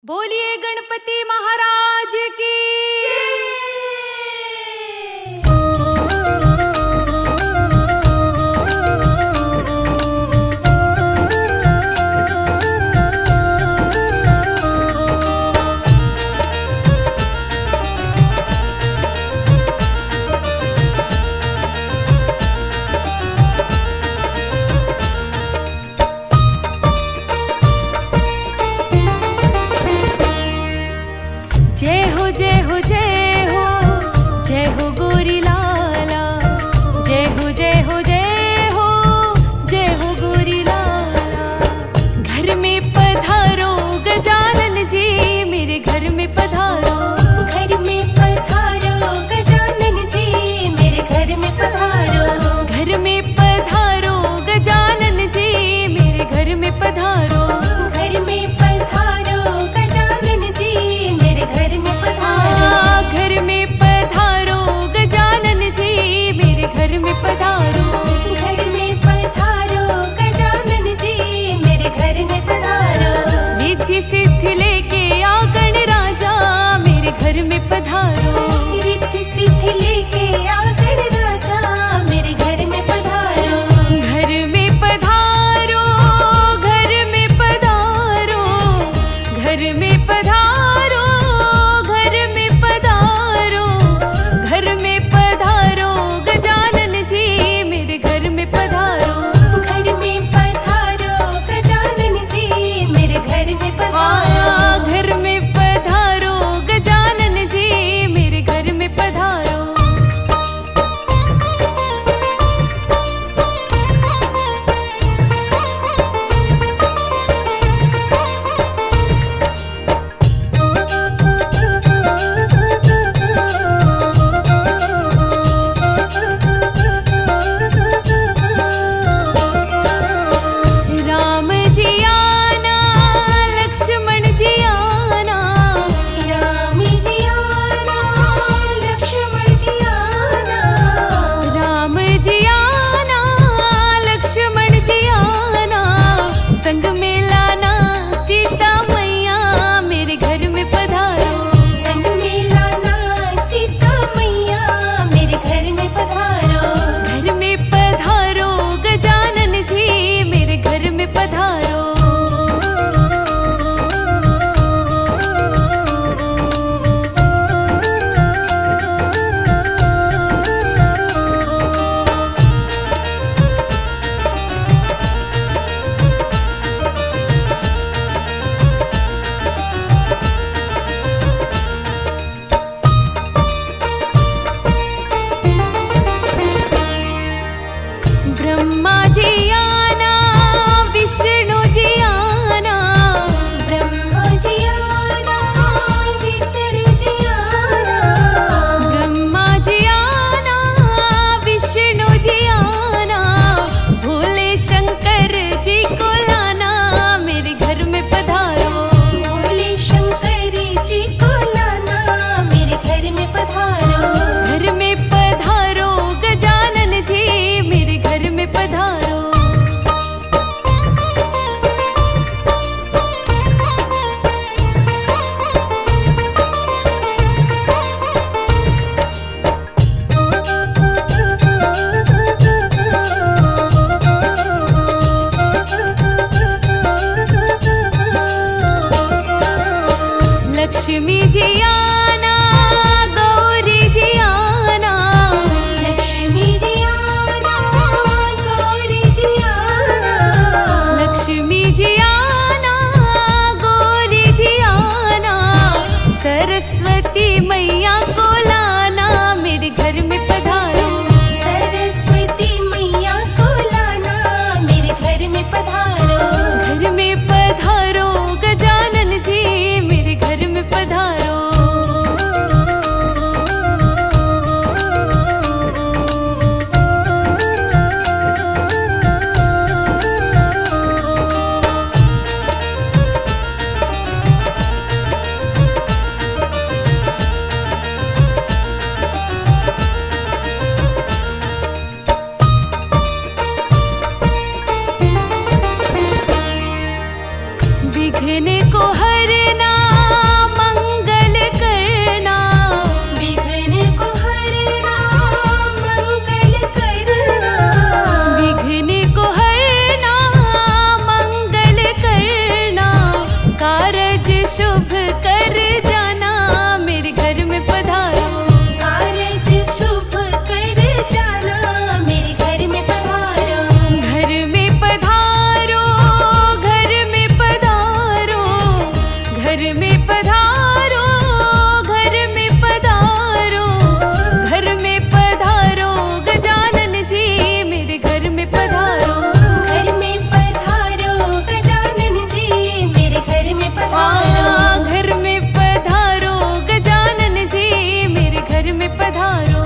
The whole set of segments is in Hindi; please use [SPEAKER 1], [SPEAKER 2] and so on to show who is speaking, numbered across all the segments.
[SPEAKER 1] बोलिए गणपति महाराज की। जय हो जय हो जय हो, जय हो गोरी लाला। जय हो जय हो जय हो, जय हो गोरी लाला। घर में पधारो गजानन जी, मेरे घर में पधारो।
[SPEAKER 2] घर में पधारो गजानन जी, मेरे घर में पधारो।
[SPEAKER 1] घर में पधारो गजानन जी, मेरे घर में पधारो।
[SPEAKER 2] घर में पधारो गजानन जी, मेरे घर में पधारो।
[SPEAKER 1] घर में पधारो गजानन जी, मेरे घर में पधारो।
[SPEAKER 2] घर में पधारो गजानन जी, मेरे घर में पधारो।
[SPEAKER 1] रिद्धि सिद्धि लेके आ गण राजा, मेरे घर में पधारो।
[SPEAKER 2] रिद्धि सिद्धि लेके आ गण राजा, मेरे घर में पधारो।
[SPEAKER 1] घर में पधारो, घर में पधारो। घर में पधारो, घर में पधारो। घर में पधारो गजानन जी, मेरे घर में पधारो।
[SPEAKER 2] घर में पधारो गजानन जी, मेरे घर में पधारो।
[SPEAKER 1] घर में पधारो गजानन जी, मेरे घर में पधारो। राम जी आना, लक्ष्मण जी आना।
[SPEAKER 2] राम जी आना, लक्ष्मण जी आना।
[SPEAKER 1] राम जी आना, लक्ष्मण जी आना। संग में लाना सीता मैया, मेरे घर में पधारो।
[SPEAKER 2] संग में लाना सीता मैया, मेरे घर में पधारो।
[SPEAKER 1] घर में पधारो गजानन जी, मेरे घर में पधारो। ब्रह्मा जी आना, विष्णु जी आना।
[SPEAKER 2] ब्रह्मा जी आना, विष्णु जी आना।
[SPEAKER 1] ब्रह्मा जी आना, विष्णु जी आना। भोले शंकर जी को लाना, मेरे घर में पधारो।
[SPEAKER 2] भोले शंकर जी को लाना, मेरे घर में पधारो।
[SPEAKER 1] घर में पधारो गजानन जी, मेरे घर में पधारो। लक्ष्मी जी आना, गौरी जी आना।
[SPEAKER 2] लक्ष्मी जी आना, गौरी जी आना।
[SPEAKER 1] लक्ष्मी जी आना, गौरी जी आना। सरस्वती मैया को लाना, मेरे घर में पधारो।
[SPEAKER 2] सरस्वती मैया को लाना, मेरे घर में पधारो।
[SPEAKER 1] घर में पधारो गजानन जी, मेरे घर में पधारो। कारज शुभ कर जाना मेरे घर में पधारो।
[SPEAKER 2] कारज शुभ कर जाना मेरे घर में पधारो।
[SPEAKER 1] घर में पधारो, घर में पधारो, घर में पधारो, घर में पधारो, घर में पधारो गजानन जी मेरे घर में पधारो।
[SPEAKER 2] घर में पधारो गजानन जी मेरे घर में पधारो।
[SPEAKER 1] घर में पधारो गजानन जी मेरे घर में पधारो।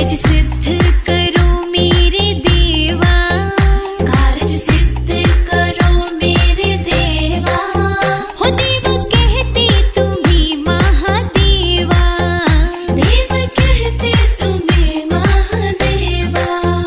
[SPEAKER 1] कारज सिद्ध करो मेरे देवा, कारज सिद्ध करो मेरे देवा। हो देव कहते तुम्हें महादेवा, देव कहते तुम्हें महादेवा।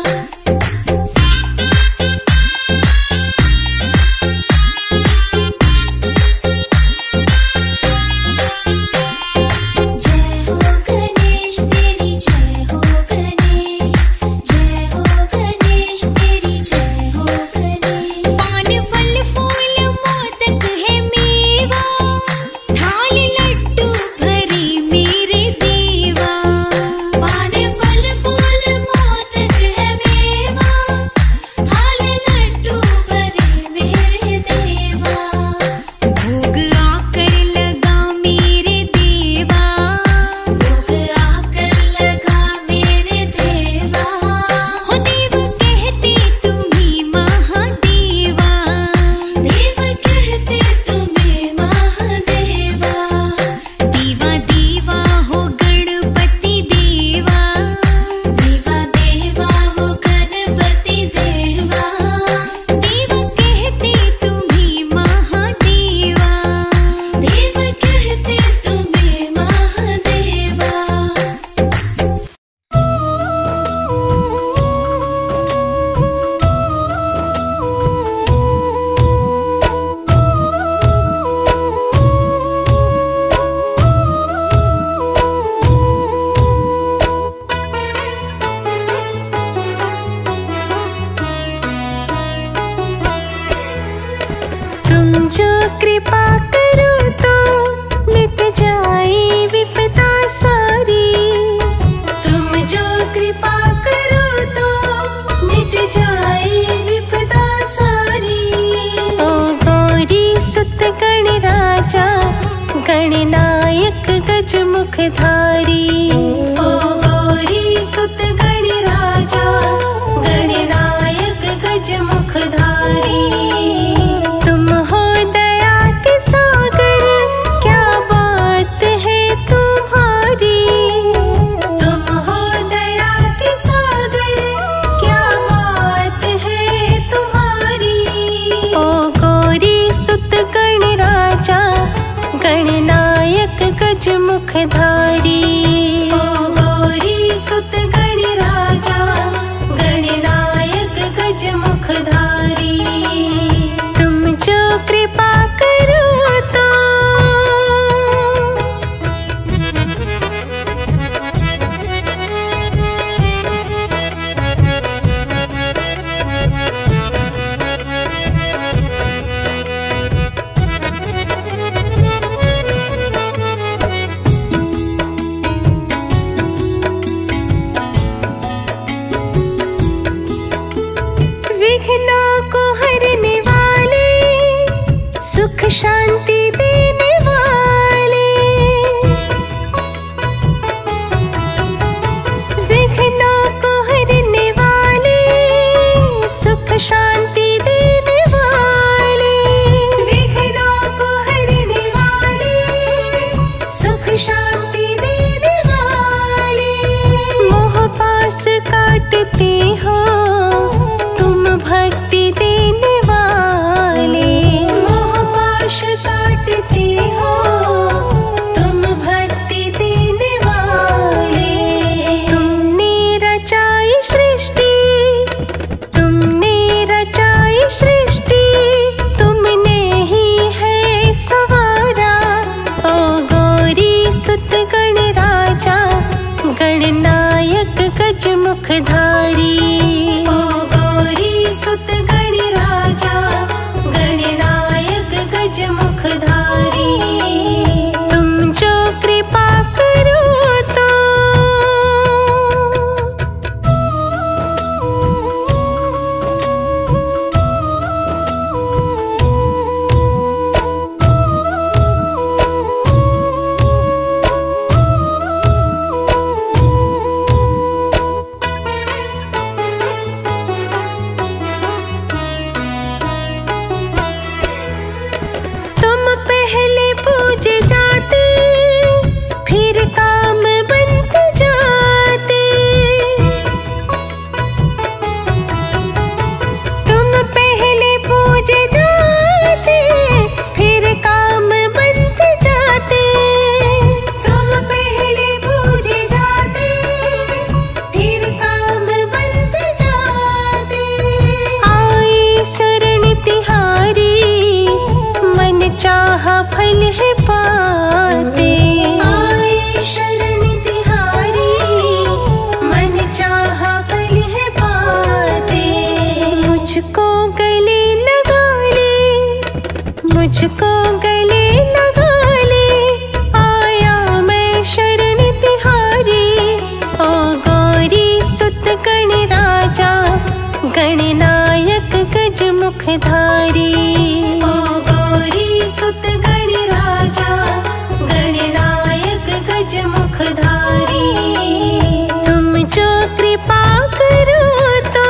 [SPEAKER 1] जय हो गणेश तेरी जय हो गणेश, जय हो गणेश तेरी जय हो गणेश। पान फल फूल मोदक है मेवा, थाल लड्डू भरे मेरे देवा। पान फल फूल मोदक है मेवा, थाल लड्डू भरे मेरे देवा। भोग आकर लगा मेरे देवा, भोग आकर लगा मेरे देवा। हो देव कहते तुम्हें महादेवा, देव कहते तुम्हें महादेवा। देवा देवा हो गणपति देवा, देवा देवा हो गणपति देवा। देव कहते तुम्हें महादेवा, देव कहते तुम्हें महादेवा।
[SPEAKER 2] तुम जो कृपा करो तो मिट जाए विपदा सारी। तुम जो कृपा करो तो मिट जाए विपदा सारी। ओ गौरी सुत गण राजा, गणनायक गज मुखधारी। ओ गौरी सुत गण राजा, गणनायक गज मुखधारी। तुम हो दया के सागर, क्या बात है तुम्हारी। तुम हो दया के सागर, क्या बात है तुम्हारी। ओ गौरी सुत गण राजा, गणनायक गज मुखधारी। ओ गौरी सुत गण राजा, गणनायक गज मुखधारी। तुम जो कृपा करो तो विघ्नों को हरने वाले, सुख शांति देने वाले। विघ्नों को हरने वाले, सुख शांति देने वाले। विघ्नों को हरने वाले, सुख शांति देने वाले। मोह पास काटते हो तुम भक्ति देने वाले। मोह पाश काटते हो तुम भक्ति देने वाले। तुमने रचाई सृष्टि, तुमने रचाई सृष्टि, तुमने ही है सवारा। ओ गौरी सुत गण राजा, गणनायक गज मुखधारी। ओ गौरी सुत गण राजा, गणनायक गज मुखधारी। तुम जो कृपा करो तो गणनायक गज मुखधारी। ओ गौरी सुत गणराजा गणनायक गज मुखधारी। तुम जो कृपा करो तो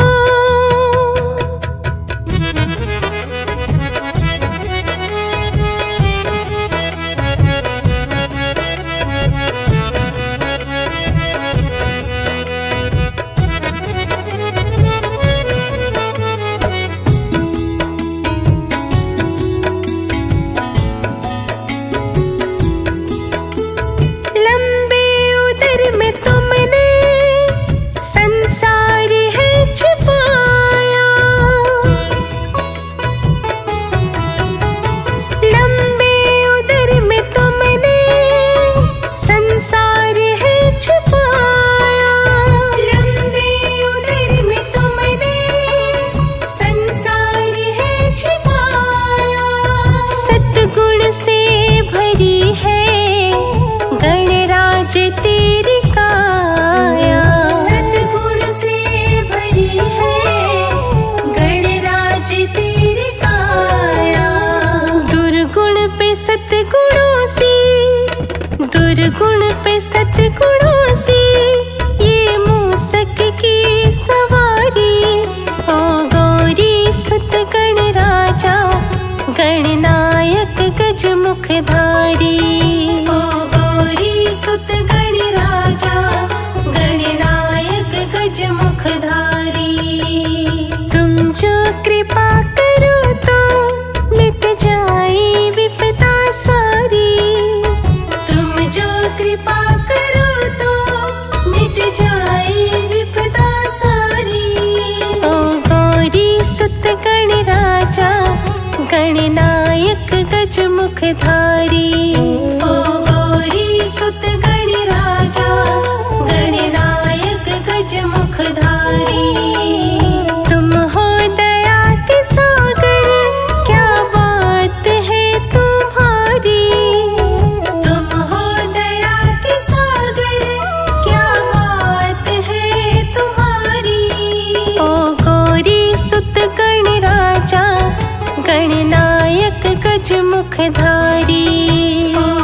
[SPEAKER 2] दुर्गुण पे सतगुणों से ये मूसक की सवारी। ओ गौरी सुत गणराजा गणनायक गज मुखधारी। ओ गौरी सुत गणराजा गणनायक गज मुखधारी। तुम जो कृपा करो तो मिट जाए विपदा सारी। कृपा करो तो मिट जाए विपदा सारी। ओ गौरी सुत गणराजा गणनायक गज मुखधारी। ओ गौरी सुत गणराजा गणनायक गज मुखधारी। तुम हो दया के सागर क्या बात है तुम्हारी। गणनायक गज मुखधारी।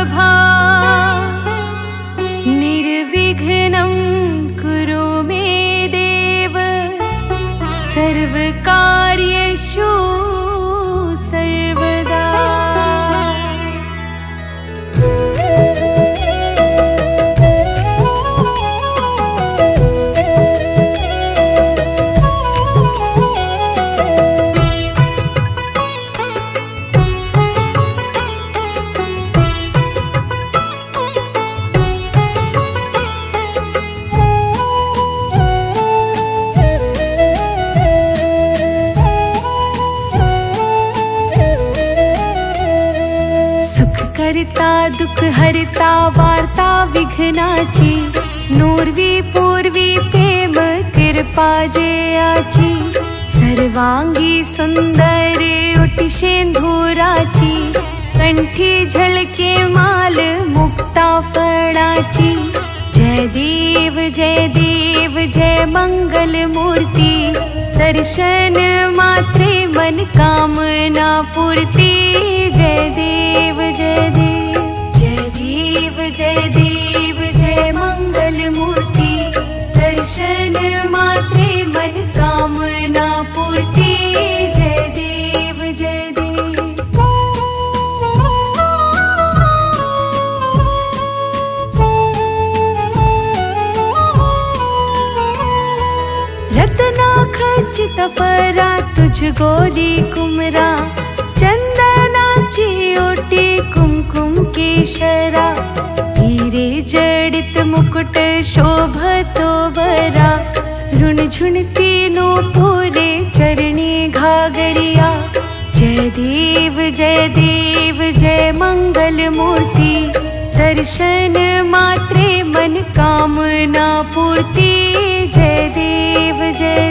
[SPEAKER 1] प्रभा निर्विघ्नं कुरु मे देव सर्वकार्येषु सर्वदा। करता दुख हरता वार्ता विघ्नाची नूर्वी पूर्वी प्रेम कृपा जे आची सर्वांगी सुंदर उटी शेंधुराची कंठी झळके माल मुक्ता फळाची जय देव जय मंगल मूर्ती दर्शन मात्रे मन कामना पूर्ती जय देव जय देव जय मंगल मूर्ति दर्शन मात्रे मन कामना पूर्ति जय देव जय देव। रत्ना खचित फरा तुझ गोरी कुमरा चंदनाची ओटी कुमकुम केशरा हीरे जडित मुकुट शोभतो बरा ऋण झुणती नो पूरे चरणी घागरिया जय देव जय मंगल मूर्ति दर्शन मात्रे मन कामना पूर्ति जय देव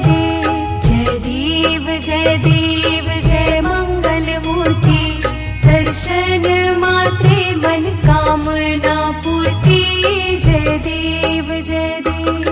[SPEAKER 1] जय मंगल मूर्ति दर्शन मात्रे मन कामना पूर्ति जय देव जय देव।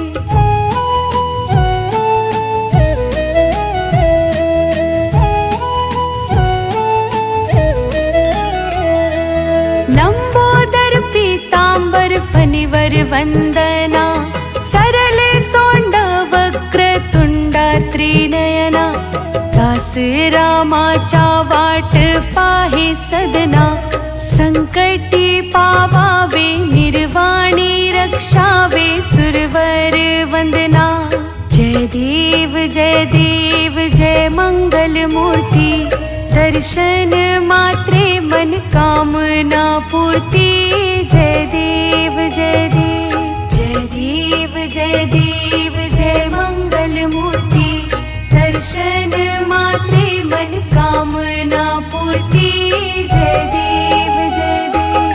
[SPEAKER 1] लंबोदर पीतांबर फनिवर वंदना सरल सोंड वक्र तुंडा त्रिनयना दास रामाचा वाट पाहे सदना संकटी पावावे निर्वाणी रक्षावे सुरवर वंदना जय देव जय मंगल मूर्ति दर्शन मात्रे मन कामना पूर्ति जय देव जय मंगल मूर्ति दर्शन मात्रे मन कामना पूर्ति जय देव जय देव।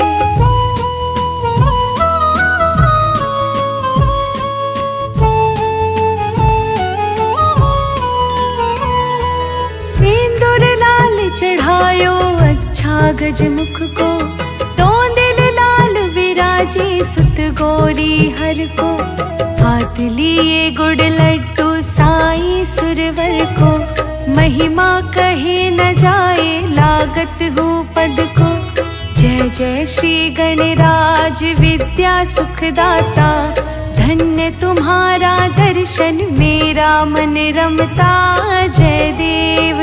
[SPEAKER 1] सिंदूर लाल चढ़ायो अच्छा गजमुख को तोंदिल लाल विराजे सुत गौरी हर को हाथ लिए गुड़ लड्डू साई सुरवर को महिमा कहे न जाए लागत हो पद को जय श्री गणराज विद्या सुखदाता धन्य तुम्हारा दर्शन मेरा मन रमता जय देव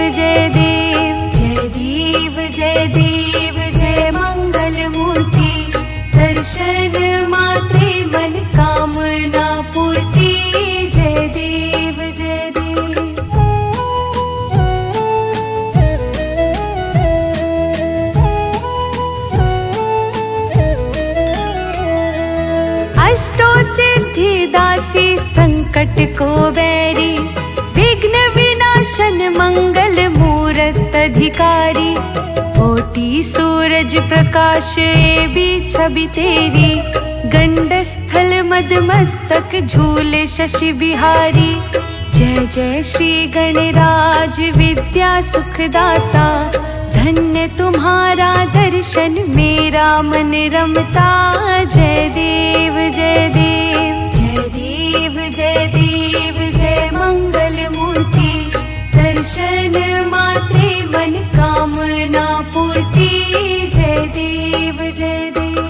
[SPEAKER 1] जय मंगल मूर्ति दर्शन मात्रे मन कामना पूर्ति जय देव जय देव। अष्टो सिद्धि दासी संकट को बैरी विघ्न विनाशन मंगल मूरत अधिकारी कोटि सूरज प्रकाश भी छवि तेरी गंड स्थल मदमस्तक झूले शशि बिहारी जय श्री गणराज विद्या सुखदाता धन्य तुम्हारा दर्शन मेरा मन रमता जय देव जय मंगल मूर्ति दर्शन मात्रे मन कामना पूर्ति जय देव जय देव।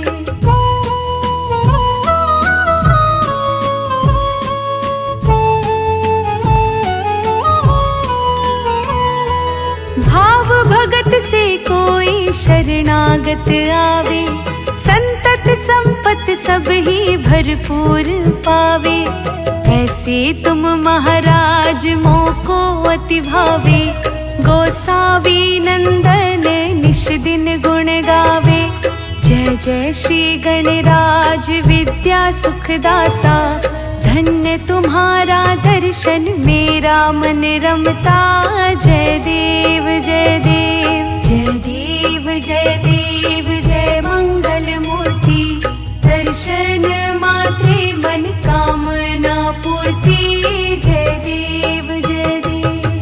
[SPEAKER 1] स्वागत आवे, संतत संपत सब ही भरपूर पावे। ऐसे तुम महाराज मोको अति भावे, गोसावी नंदन निश दिन गुण गावे। जय जय श्री गणराज विद्या सुखदाता, धन्य तुम्हारा दर्शन मेरा मन रमता। जय देव जय देव जय देव जय देव जय मंगल मूर्ति, दर्शन मात्रे मन कामना पूर्ति। जय देव जय देव।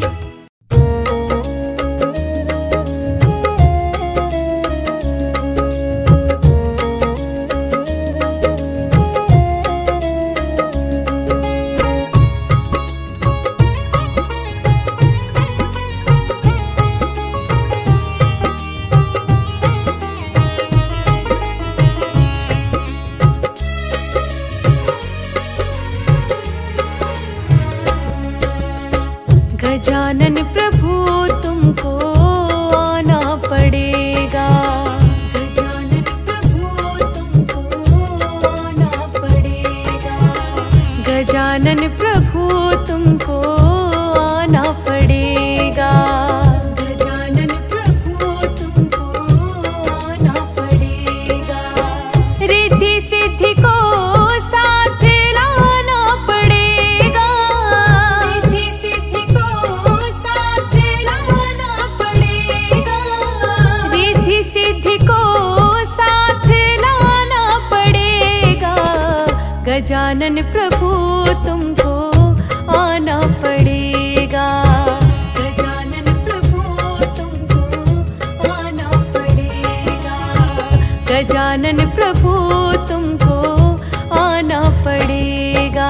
[SPEAKER 1] गजानन प्रभु तुमको आना पड़ेगा, गजानन प्रभु तुमको आना पड़ेगा, गजानन प्रभु तुमको आना पड़ेगा, गजानन प्रभु तुमको आना पड़ेगा। रिद्धि सिद्धि को साथ लाना पड़ेगा, रिद्धि सिद्धि को साथ लाना पड़ेगा, रिद्धि सिद्धि को साथ लाना पड़ेगा। गजानन प्रभु तुमको आना पड़ेगा, गजानन प्रभु तुमको आना पड़ेगा, गजानन प्रभु तुमको आना पड़ेगा।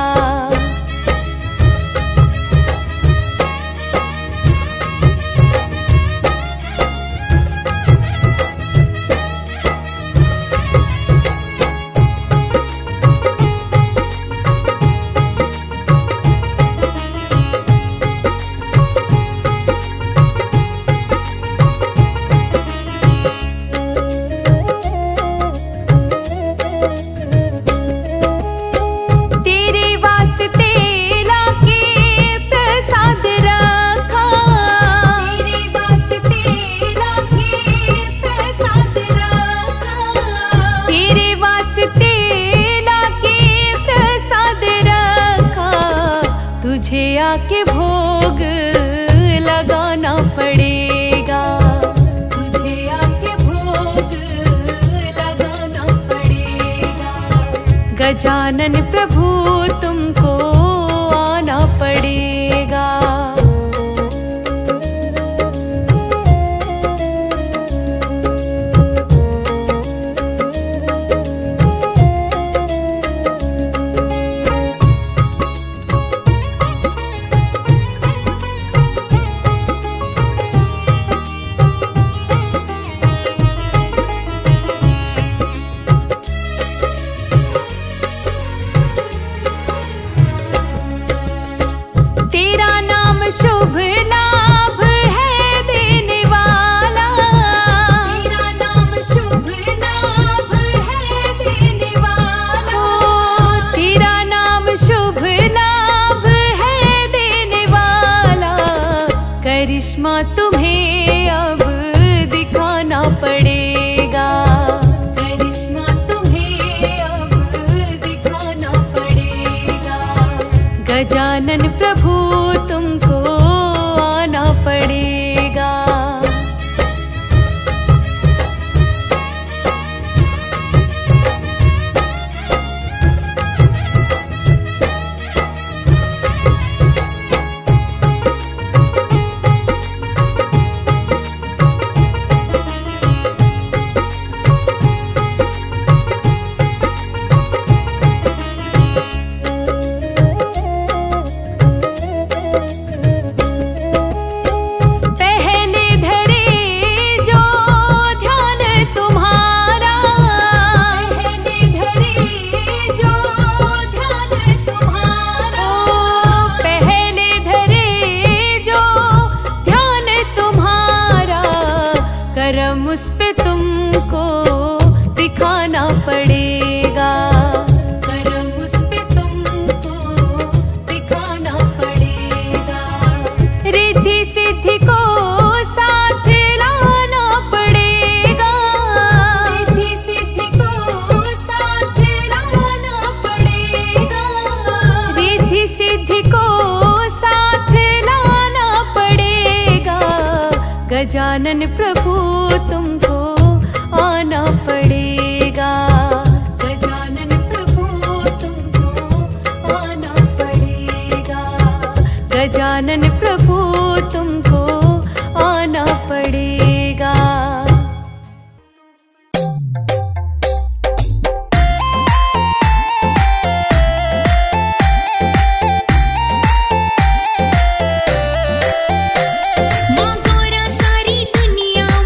[SPEAKER 1] तुझे आके भोग लगाना पड़ेगा, तुझे आके भोग लगाना पड़ेगा। गजानन प्रभु तुमको आना पड़ेगा। पड़ेगा, करम उस पे तुमको दिखाना पड़ेगा। रिद्धि सिद्धि को साथ लाना पड़ेगा, रिद्धि सिद्धि को साथ लाना पड़ेगा, रिद्धि सिद्धि को साथ लाना पड़ेगा। गजानन प्रभु तुमको आना पड़ेगा, गजानन प्रभु तुमको आना पड़ेगा, गजानन प्रभु तुमको आना पड़ेगा।
[SPEAKER 3] माँ गौरा सारी दुनिया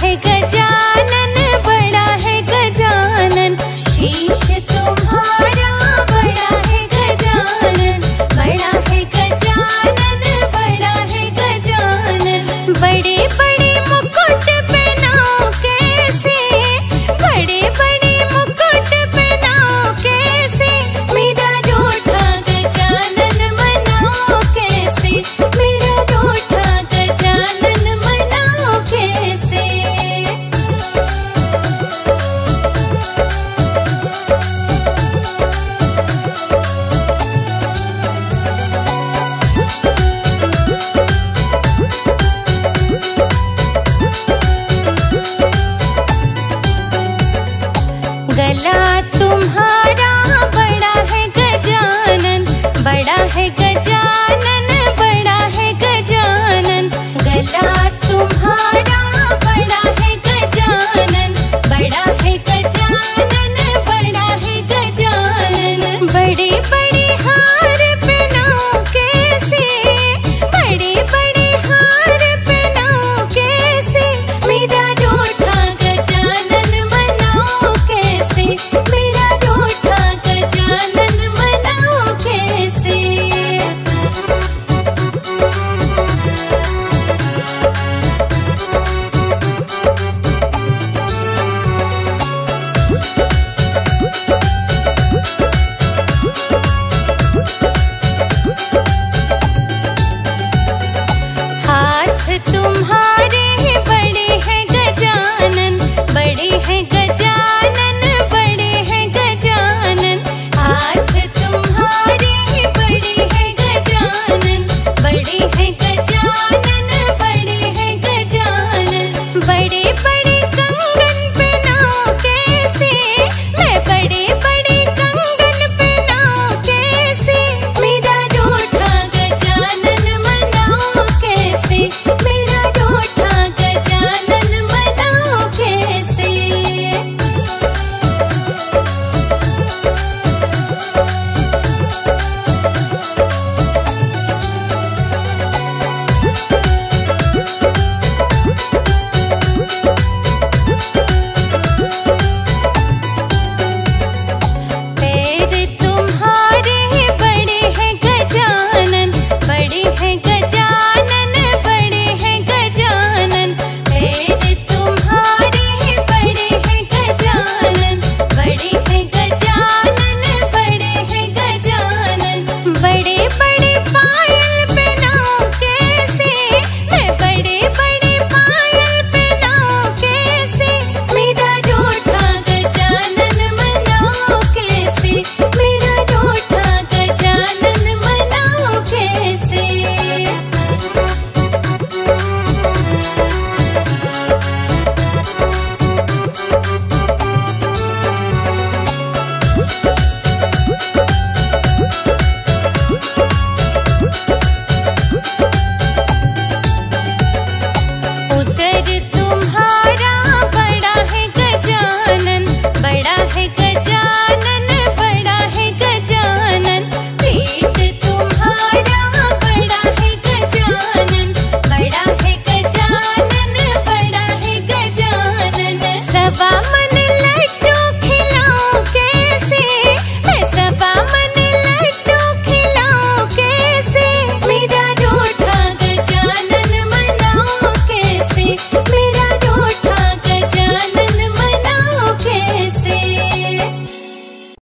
[SPEAKER 2] है गण